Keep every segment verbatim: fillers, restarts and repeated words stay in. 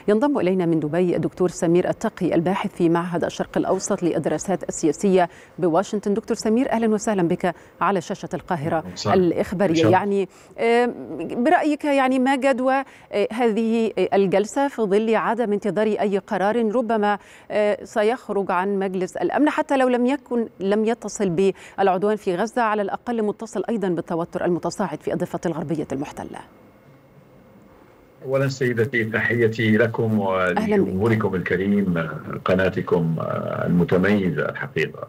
ينضم إلينا من دبي الدكتور سمير التقي الباحث في معهد الشرق الأوسط للدراسات السياسية بواشنطن. دكتور سمير، أهلا وسهلا بك على شاشة القاهرة الإخبارية. يعني برأيك يعني ما جدوى هذه الجلسة في ظل عدم انتظار أي قرار ربما سيخرج عن مجلس الأمن، حتى لو لم يكن لم يتصل بالعدوان في غزة، على الأقل متصل أيضا بالتوتر المتصاعد في الضفة الغربية المحتلة؟ أولا سيدتي، تحيتي لكم ولجمهوركم الكريم، قناتكم المتميزة الحقيقة.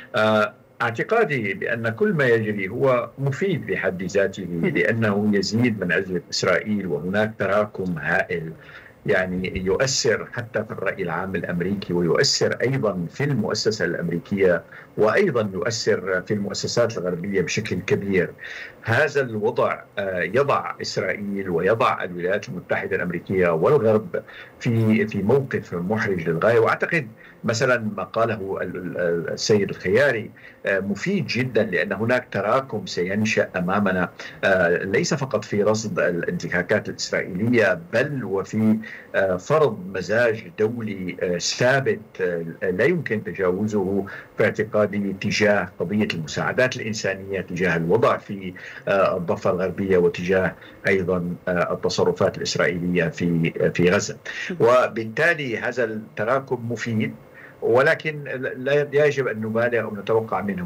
اعتقادي بأن كل ما يجري هو مفيد بحد ذاته، لأنه يزيد من عزلة إسرائيل، وهناك تراكم هائل يعني يؤثر حتى في الرأي العام الأمريكي، ويؤثر أيضا في المؤسسة الأمريكية، وأيضا يؤثر في المؤسسات الغربية بشكل كبير. هذا الوضع يضع إسرائيل ويضع الولايات المتحدة الأمريكية والغرب في في موقف محرج للغاية. وأعتقد مثلا ما قاله السيد الخياري مفيد جدا، لأن هناك تراكم سينشأ أمامنا، ليس فقط في رصد الانتهاكات الإسرائيلية، بل وفي فرض مزاج دولي ثابت لا يمكن تجاوزه في اعتقادي تجاه قضية المساعدات الإنسانية، تجاه الوضع في الضفة الغربية، وتجاه أيضا التصرفات الإسرائيلية في في غزة. وبالتالي هذا التراكم مفيد، ولكن لا يجب أن نبالغ أو نتوقع منه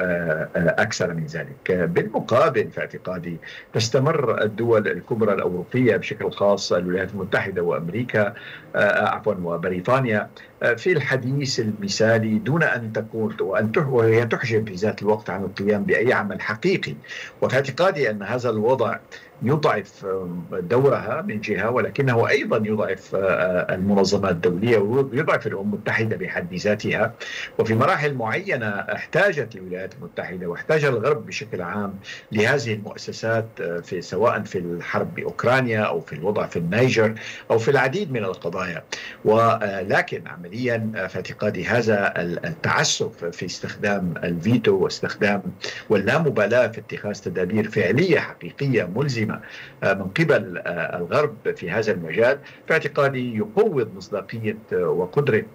أكثر من ذلك. بالمقابل في اعتقادي تستمر الدول الكبرى الأوروبية بشكل خاص الولايات المتحدة وأمريكا عفوا وبريطانيا في الحديث المثالي، دون أن تكون وأن وهي تحجب في ذات الوقت عن القيام بأي عمل حقيقي. وفي اعتقادي أن هذا الوضع يضعف دورها من جهة، ولكنه أيضا يضعف المنظمات الدولية ويضعف الأمم المتحدة بحد ذاتها. وفي مراحل معينة احتاجت الولايات المتحدة واحتاج الغرب بشكل عام لهذه المؤسسات، في سواء في الحرب بأوكرانيا أو في الوضع في النيجر أو في العديد من القضايا. ولكن عمليا في اعتقادي هذا التعسف في استخدام الفيتو واستخدام واللامبالاة في اتخاذ تدابير فعلية حقيقية ملزمة من قبل الغرب في هذا المجال، في اعتقادي يقوض مصداقية وقدرة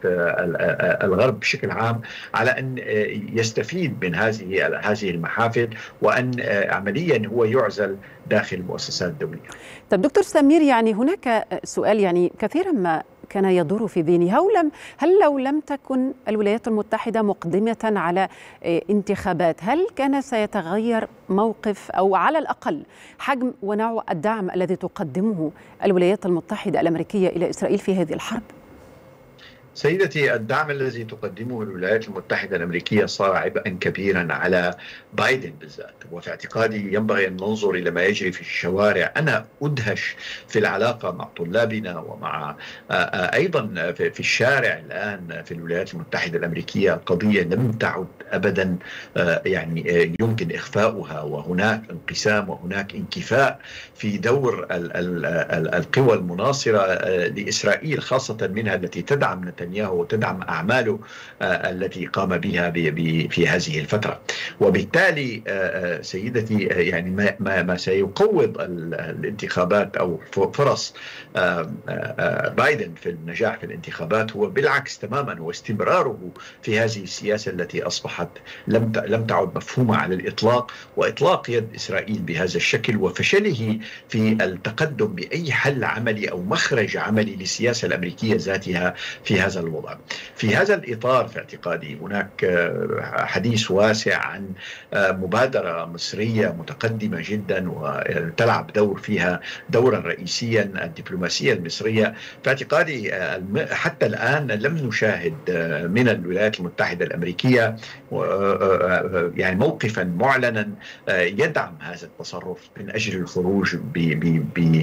الغرب بشكل عام على أن يستفيد من هذه هذه المحافل، وأن عمليا هو يعزل داخل المؤسسات الدولية. طب دكتور سمير، يعني هناك سؤال يعني كثيرا ما كان يدور في ذهني، هل لم هل لو لم تكن الولايات المتحدة مقدمة على انتخابات، هل كان سيتغير موقف أو على الأقل حجم ونوع الدعم الذي تقدمه الولايات المتحدة الأمريكية إلى إسرائيل في هذه الحرب؟ سيدتي، الدعم الذي تقدمه الولايات المتحدة الأمريكية صار عبئا كبيرا على بايدن بالذات. وفي اعتقادي ينبغي أن ننظر إلى ما يجري في الشوارع. أنا أدهش في العلاقة مع طلابنا ومع أيضا في الشارع الآن في الولايات المتحدة الأمريكية. القضية لم تعد أبدا يعني يمكن إخفاؤها، وهناك انقسام وهناك انكفاء في دور القوى المناصرة لإسرائيل، خاصة منها التي تدعم نتنياهو وتدعم أعماله التي قام بها في هذه الفترة. وبالتالي سيدتي يعني ما ما سيقوض الانتخابات أو فرص بايدن في النجاح في الانتخابات هو بالعكس تماما، واستمراره في هذه السياسة التي أصبحت لم لم تعد مفهومة على الإطلاق، وإطلاق يد إسرائيل بهذا الشكل، وفشله في التقدم بأي حل عملي أو مخرج عملي للسياسة الأمريكية ذاتها في هذا الوضع. في هذا الإطار في اعتقادي هناك حديث واسع عن مبادرة مصرية متقدمة جدا وتلعب دور فيها دورا رئيسيا الدبلوماسية المصرية. في اعتقادي حتى الآن لم نشاهد من الولايات المتحدة الأمريكية يعني موقفا معلنا يدعم هذا التصرف من أجل الخروج ب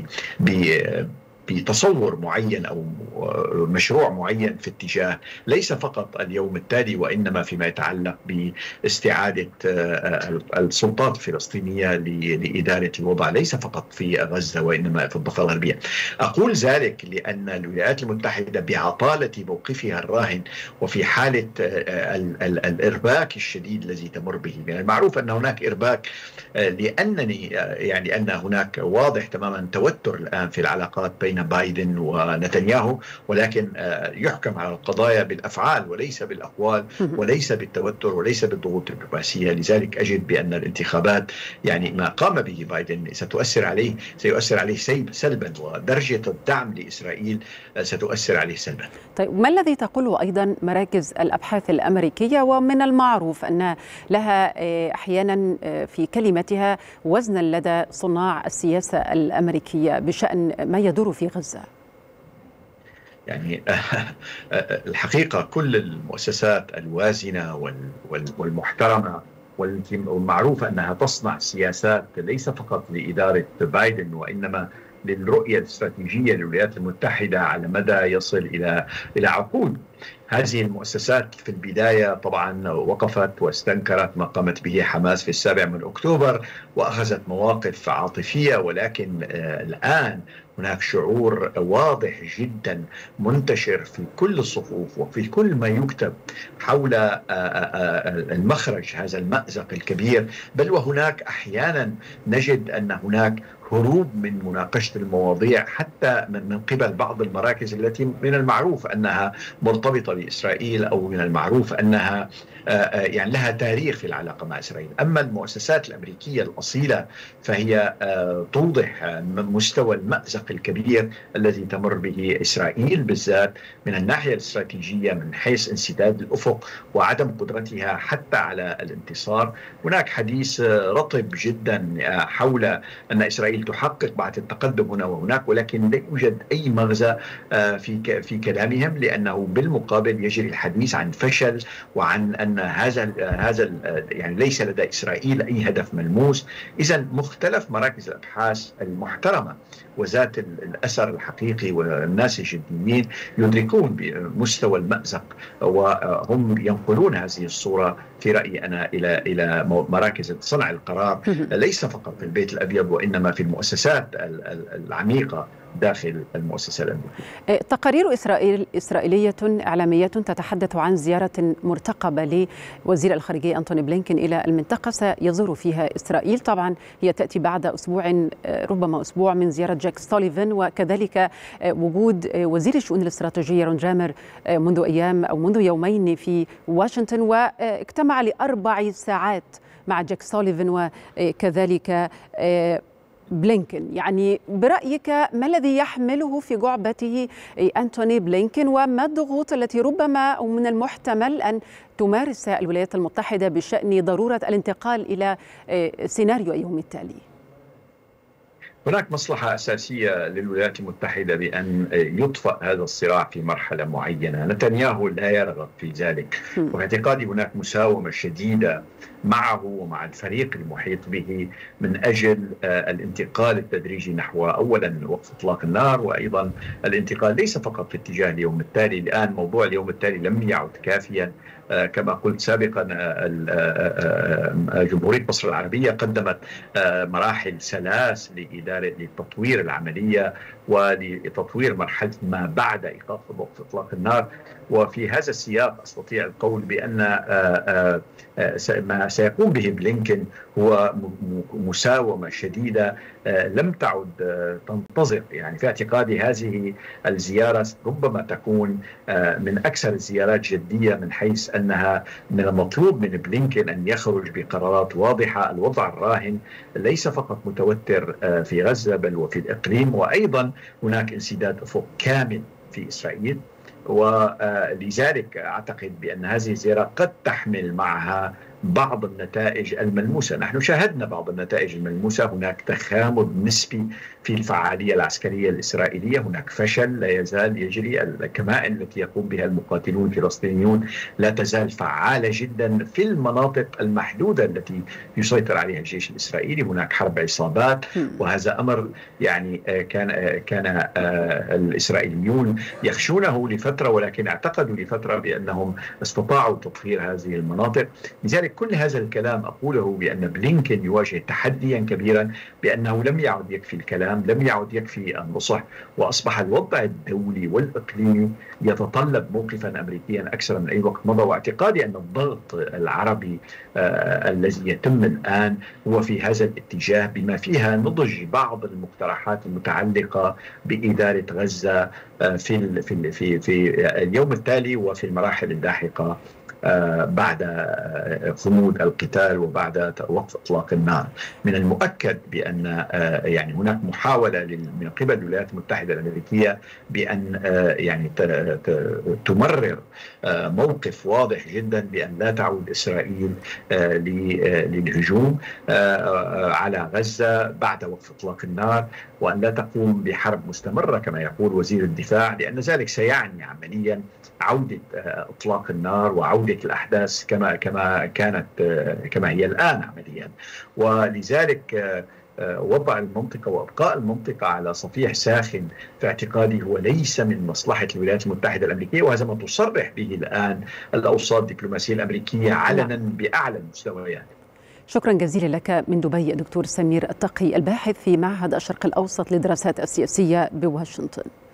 ب بتصور معين أو مشروع معين في اتجاه ليس فقط اليوم التالي، وإنما فيما يتعلق باستعادة السلطات الفلسطينية لإدارة الوضع ليس فقط في غزة وإنما في الضفة الغربية. أقول ذلك لأن الولايات المتحدة بعطالة موقفها الراهن وفي حالة الإرباك الشديد الذي تمر به، من المعروف أن هناك إرباك لأنني يعني أن هناك واضح تماما توتر الآن في العلاقات بين بين بايدن ونتنياهو، ولكن يحكم على القضايا بالأفعال وليس بالأقوال وليس بالتوتر وليس بالضغوط الدبلوماسية. لذلك أجد بأن الانتخابات يعني ما قام به بايدن ستؤثر عليه سيؤثر عليه سلبا، ودرجة الدعم لإسرائيل ستؤثر عليه سلبا. طيب، ما الذي تقوله أيضا مراكز الأبحاث الأمريكية؟ ومن المعروف أن لها أحيانا في كلمتها وزنا لدى صناع السياسة الأمريكية بشأن ما يدور في غزة. يعني الحقيقة كل المؤسسات الوازنة والمحترمة والمعروفة أنها تصنع سياسات ليس فقط لإدارة بايدن وإنما للرؤية الاستراتيجية للولايات المتحدة على مدى يصل إلى إلى عقود. هذه المؤسسات في البداية طبعا وقفت واستنكرت ما قامت به حماس في السابع من أكتوبر وأخذت مواقف عاطفية، ولكن الآن هناك شعور واضح جدا منتشر في كل الصفوف وفي كل ما يكتب حول المخرج هذا المأزق الكبير، بل وهناك أحيانا نجد أن هناك هروب من مناقشة المواضيع حتى من قبل بعض المراكز التي من المعروف أنها مرتبطة بإسرائيل أو من المعروف أنها يعني لها تاريخ في العلاقة مع إسرائيل. أما المؤسسات الأمريكية الأصيلة فهي توضح مستوى المأزق الكبير الذي تمر به إسرائيل بالذات من الناحية الاستراتيجية من حيث انسداد الأفق وعدم قدرتها حتى على الانتصار. هناك حديث رطب جدا حول أن إسرائيل تحقق بعض التقدم هنا وهناك، ولكن لا يوجد أي مغزى في في كلامهم، لأنه بالمقابل يجري الحديث عن فشل وعن أن هذا هذا يعني ليس لدى إسرائيل أي هدف ملموس. إذا مختلف مراكز الأبحاث المحترمة وذات الأثر الحقيقي والناس الجديين يدركون بمستوى المأزق وهم ينقلون هذه الصورة في رأيي أنا إلى إلى مراكز صنع القرار، ليس فقط في البيت الأبيض وإنما في المؤسسات العميقة داخل المؤسسة الأمريكية. تقارير إسرائيل إسرائيلية إعلامية تتحدث عن زيارة مرتقبة لوزير الخارجية أنتوني بلينكين إلى المنطقة سيزور فيها إسرائيل. طبعا هي تأتي بعد أسبوع ربما أسبوع من زيارة جاك سوليفان، وكذلك وجود وزير الشؤون الاستراتيجية رون جامر منذ أيام أو منذ يومين في واشنطن، واجتمع لأربع ساعات مع جاك سوليفان وكذلك بلينكين. يعني برأيك ما الذي يحمله في جعبته أنتوني بلينكين، وما الضغوط التي ربما أو من المحتمل أن تمارس الولايات المتحدة بشأن ضرورة الانتقال إلى سيناريو اليوم التالي؟ هناك مصلحة أساسية للولايات المتحدة بأن يطفأ هذا الصراع في مرحلة معينة. نتنياهو لا يرغب في ذلك، وفي اعتقادي هناك مساومة شديدة معه ومع الفريق المحيط به من أجل الانتقال التدريجي نحو أولا وقف إطلاق النار، وأيضا الانتقال ليس فقط في اتجاه اليوم التالي. الآن موضوع اليوم التالي لم يعد كافيا. كما قلت سابقا جمهورية مصر العربية قدمت مراحل ثلاث لإدارة لتطوير العملية ولتطوير مرحلة ما بعد إيقاف وقف إطلاق النار. وفي هذا السياق أستطيع القول بأن ما سيقوم به بلينكين هو مساومة شديدة لم تعد تنتظر. يعني في اعتقادي هذه الزيارة ربما تكون من أكثر الزيارات جدية، من حيث أنها من المطلوب من بلينكين أن يخرج بقرارات واضحة. الوضع الراهن ليس فقط متوتر في غزة بل وفي الإقليم، وأيضا هناك انسداد أفق كامل في إسرائيل. ولذلك أعتقد بأن هذه الزيارة قد تحمل معها بعض النتائج الملموسة. نحن شاهدنا بعض النتائج الملموسة. هناك تخامد نسبي في الفعالية العسكرية الإسرائيلية، هناك فشل لا يزال يجري. الكمائن التي يقوم بها المقاتلون الفلسطينيون لا تزال فعالة جدا في المناطق المحدودة التي يسيطر عليها الجيش الإسرائيلي. هناك حرب عصابات، وهذا أمر يعني كان كان الإسرائيليون يخشونه لفترة، ولكن اعتقدوا لفترة بأنهم استطاعوا تطهير هذه المناطق. لذلك كل هذا الكلام أقوله بأن بلينكين يواجه تحديا كبيرا، بأنه لم يعد يكفي الكلام، لم يعد يكفي النصح، وأصبح الوضع الدولي والإقليمي يتطلب موقفا أمريكيا أكثر من أي وقت مضى. واعتقادي أن الضغط العربي آه الذي يتم الآن هو في هذا الاتجاه، بما فيها نضج بعض المقترحات المتعلقة بإدارة غزة آه في في في في اليوم التالي وفي المراحل اللاحقة بعد خمود القتال وبعد وقف اطلاق النار. من المؤكد بان يعني هناك محاوله من قبل الولايات المتحده الامريكيه بان يعني تمرر موقف واضح جدا بان لا تعود اسرائيل للهجوم على غزه بعد وقف اطلاق النار، وان لا تقوم بحرب مستمره كما يقول وزير الدفاع، لان ذلك سيعني عمليا عوده اطلاق النار وعوده الأحداث كما كما كانت كما هي الآن عمليا. ولذلك وضع المنطقة وإبقاء المنطقة على صفيح ساخن في اعتقادي هو ليس من مصلحة الولايات المتحدة الأمريكية، وهذا ما تصرح به الآن الأوساط الدبلوماسية الأمريكية علنا بأعلى المستويات. شكرا جزيلا لك من دبي دكتور سمير التقي الباحث في معهد الشرق الأوسط للدراسات السياسية بواشنطن.